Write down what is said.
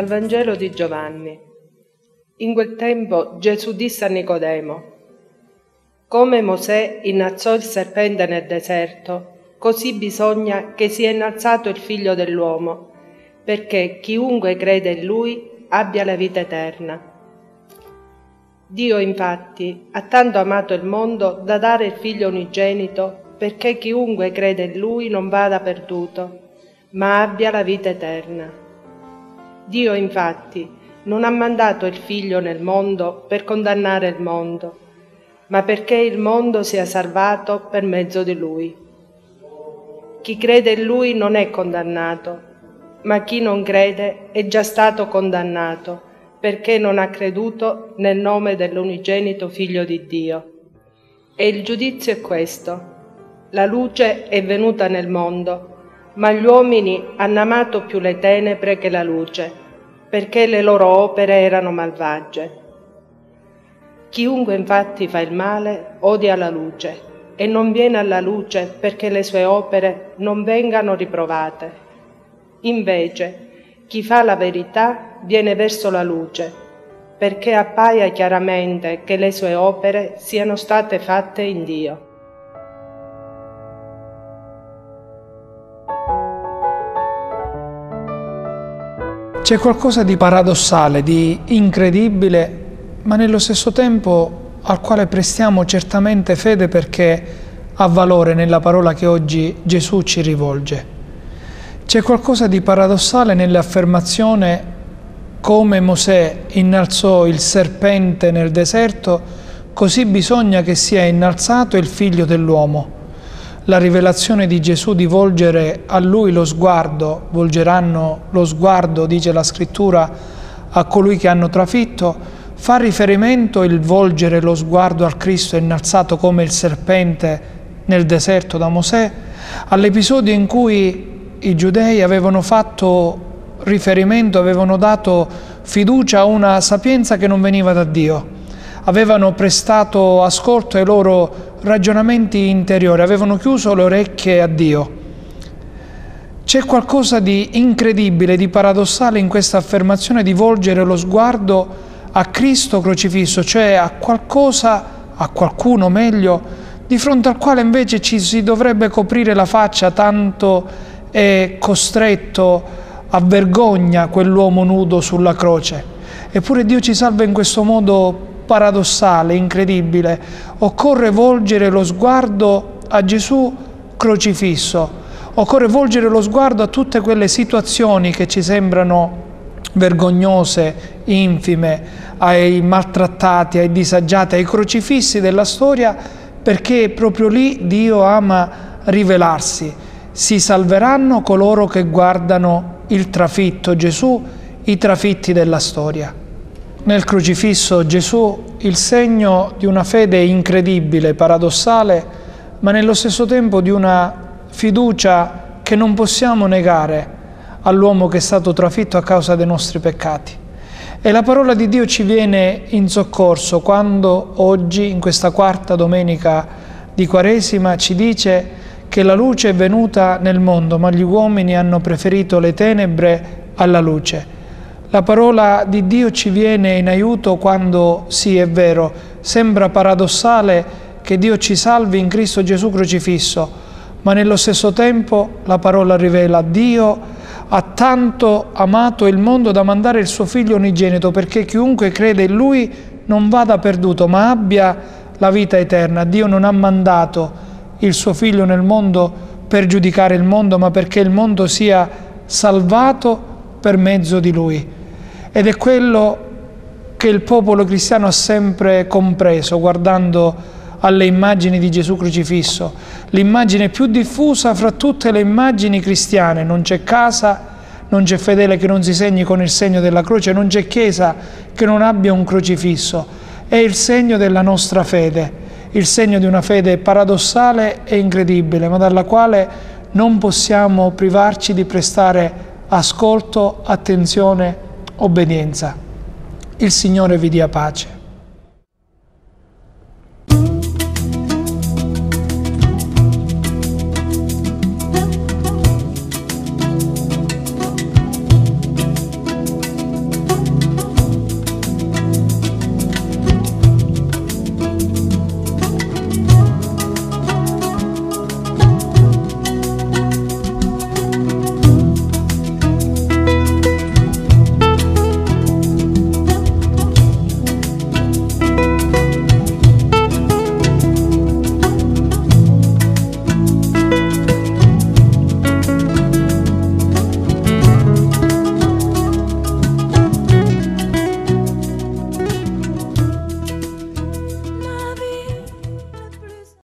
Dal Vangelo di Giovanni. In quel tempo Gesù disse a Nicodemo: come Mosè innalzò il serpente nel deserto, così bisogna che sia innalzato il Figlio dell'uomo, perché chiunque crede in Lui abbia la vita eterna. Dio infatti ha tanto amato il mondo da dare il Figlio unigenito, perché chiunque crede in Lui non vada perduto, ma abbia la vita eterna. Dio infatti non ha mandato il Figlio nel mondo per condannare il mondo, ma perché il mondo sia salvato per mezzo di Lui. Chi crede in Lui non è condannato, ma chi non crede è già stato condannato, perché non ha creduto nel nome dell'unigenito Figlio di Dio. E il giudizio è questo: la luce è venuta nel mondo, ma gli uomini hanno amato più le tenebre che la luce, perché le loro opere erano malvagie. Chiunque infatti fa il male odia la luce e non viene alla luce perché le sue opere non vengano riprovate. Invece, chi fa la verità viene verso la luce, perché appaia chiaramente che le sue opere siano state fatte in Dio. C'è qualcosa di paradossale, di incredibile, ma nello stesso tempo al quale prestiamo certamente fede perché ha valore nella parola che oggi Gesù ci rivolge. C'è qualcosa di paradossale nell'affermazione: come Mosè innalzò il serpente nel deserto, così bisogna che sia innalzato il Figlio dell'uomo. La rivelazione di Gesù di volgere a Lui lo sguardo, volgeranno lo sguardo, dice la Scrittura, a colui che hanno trafitto, fa riferimento, il volgere lo sguardo al Cristo innalzato come il serpente nel deserto da Mosè, all'episodio in cui i giudei avevano fatto riferimento, avevano dato fiducia a una sapienza che non veniva da Dio. Avevano prestato ascolto ai loro ragionamenti interiori, avevano chiuso le orecchie a Dio. C'è qualcosa di incredibile, di paradossale in questa affermazione di volgere lo sguardo a Cristo crocifisso, cioè a qualcosa, a qualcuno meglio, di fronte al quale invece ci si dovrebbe coprire la faccia, tanto è costretto a vergogna quell'uomo nudo sulla croce. Eppure Dio ci salva in questo modo paradossale, incredibile. Occorre volgere lo sguardo a Gesù crocifisso, occorre volgere lo sguardo a tutte quelle situazioni che ci sembrano vergognose, infime, ai maltrattati, ai disagiati, ai crocifissi della storia, perché proprio lì Dio ama rivelarsi. Si salveranno coloro che guardano il trafitto Gesù, i trafitti della storia. Nel crocifisso Gesù, il segno di una fede incredibile, paradossale, ma nello stesso tempo di una fiducia che non possiamo negare all'uomo che è stato trafitto a causa dei nostri peccati. E la parola di Dio ci viene in soccorso quando oggi, in questa quarta domenica di Quaresima, ci dice che la luce è venuta nel mondo, ma gli uomini hanno preferito le tenebre alla luce. La parola di Dio ci viene in aiuto quando, sì, è vero, sembra paradossale che Dio ci salvi in Cristo Gesù crocifisso, ma nello stesso tempo la parola rivela: Dio ha tanto amato il mondo da mandare il suo Figlio unigenito, perché chiunque crede in Lui non vada perduto, ma abbia la vita eterna. Dio non ha mandato il suo Figlio nel mondo per giudicare il mondo, ma perché il mondo sia salvato per mezzo di Lui. Ed è quello che il popolo cristiano ha sempre compreso, guardando alle immagini di Gesù crocifisso. L'immagine più diffusa fra tutte le immagini cristiane: non c'è casa, non c'è fedele che non si segni con il segno della croce, non c'è chiesa che non abbia un crocifisso. È il segno della nostra fede, il segno di una fede paradossale e incredibile, ma dalla quale non possiamo privarci di prestare ascolto, attenzione, obbedienza. Il Signore vi dia pace.